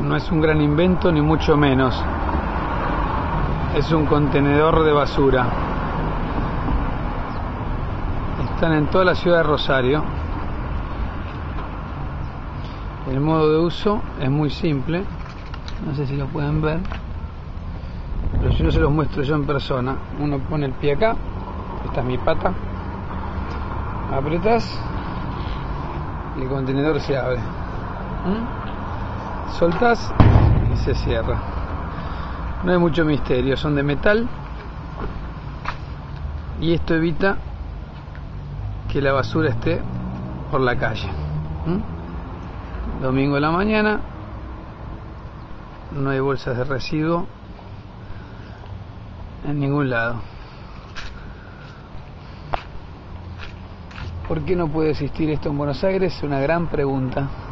No es un gran invento ni mucho menos. Es un contenedor de basura. Están en toda la ciudad de Rosario. El modo de uso es muy simple. No sé si lo pueden ver, pero si no se los muestro yo en persona. Uno pone el pie acá. Esta es mi pata. Apretas y el contenedor se abre. Soltás y se cierra. No hay mucho misterio. Son de metal y esto evita que la basura esté por la calle. Domingo de la mañana, no hay bolsas de residuo en ningún lado. ¿Por qué no puede existir esto en Buenos Aires? Es una gran pregunta.